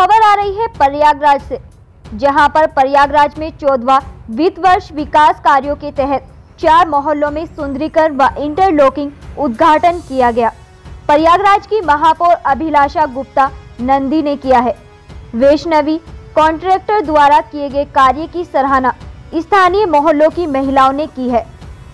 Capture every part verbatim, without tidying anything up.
खबर आ रही है प्रयागराज से, जहां पर प्रयागराज में चौदहवां वित्त वर्ष विकास कार्यों के तहत चार मोहल्लों में सुंदरीकरण व इंटरलॉकिंग उद्घाटन किया गया। प्रयागराज की महापौर अभिलाषा गुप्ता नंदी ने किया है। वैष्णवी कॉन्ट्रैक्टर द्वारा किए गए कार्य की सराहना स्थानीय मोहल्लों की महिलाओं ने की है।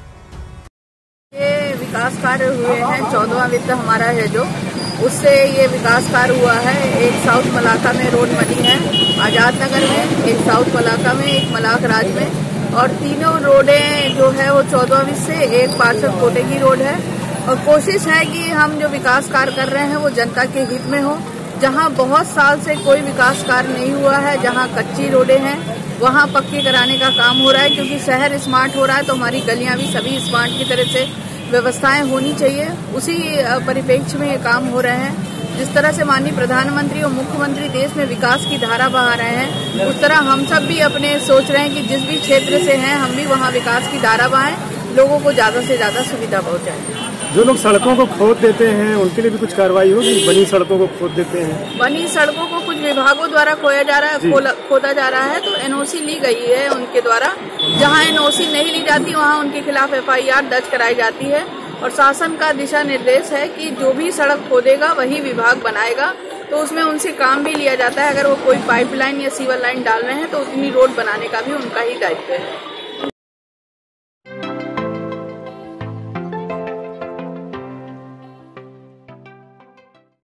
ये विकास कार्य हुए हैं, चौदहवां वित्त हमारा है जो, उससे ये विकास कार्य हुआ है। एक साउथ मलाका में रोड बनी है आजाद नगर में, एक साउथ मलाका में, एक मलाक राज में, और तीनों रोडें जो है वो चौदहवां वित्त से, एक पार्षद कोटे की रोड है। और कोशिश है कि हम जो विकास कार्य कर रहे हैं वो जनता के हित में हो। जहां बहुत साल से कोई विकास कार्य नहीं हुआ है, जहां कच्ची रोडें हैं वहां पक्की कराने का काम हो रहा है, क्योंकि शहर स्मार्ट हो रहा है तो हमारी गलियां भी सभी स्मार्ट की तरह से व्यवस्थाएं होनी चाहिए। उसी परिप्रेक्ष्य में ये काम हो रहे हैं। जिस तरह से माननीय प्रधानमंत्री और मुख्यमंत्री देश में विकास की धारा बहा रहे हैं, उस तरह हम सब भी अपने सोच रहे हैं कि जिस भी क्षेत्र से हैं हम भी वहाँ विकास की धारा बहाएं, लोगों को ज्यादा से ज्यादा सुविधा पहुँचाएं। जो लोग सड़कों को खोद देते हैं उनके लिए भी कुछ कार्रवाई होगी? बनी सड़कों को खोद देते हैं, बनी सड़कों को कुछ विभागों द्वारा खोया जा रहा है, खोदा जा रहा है, तो एनओसी ली गई है उनके द्वारा। जहां एनओसी नहीं ली जाती वहां उनके खिलाफ एफआईआर दर्ज कराई जाती है। और शासन का दिशा निर्देश है कि जो भी सड़क खोदेगा वही विभाग बनाएगा, तो उसमें उनसे काम भी लिया जाता है। अगर वो कोई पाइपलाइन या सीवर लाइन डाल रहे हैं तो उतनी रोड बनाने का भी उनका ही दायित्व है।